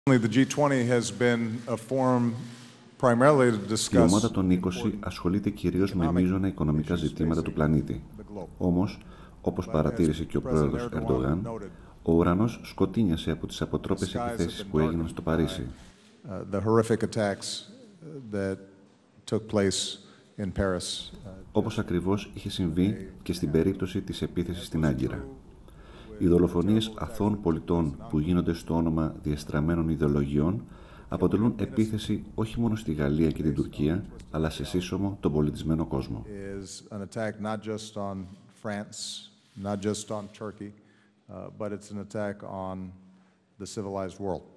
Η ομάδα των 20 ασχολείται κυρίως με μείζωνα οικονομικά ζητήματα του πλανήτη. Όμως, όπως παρατήρησε και ο πρόεδρος Ερντογάν, ο ουρανός σκοτείνιασε από τις αποτρόπες επιθέσεις που έγιναν στο Παρίσι. Όπως ακριβώς είχε συμβεί και στην περίπτωση της επίθεσης στην Άγκυρα. Οι δολοφονίες αθώων πολιτών που γίνονται στο όνομα διεστραμμένων ιδεολογιών αποτελούν επίθεση όχι μόνο στη Γαλλία και την Τουρκία, αλλά σε σύσσωμο τον πολιτισμένο κόσμο. Not just on Turkey, but it's an attack on the civilized world.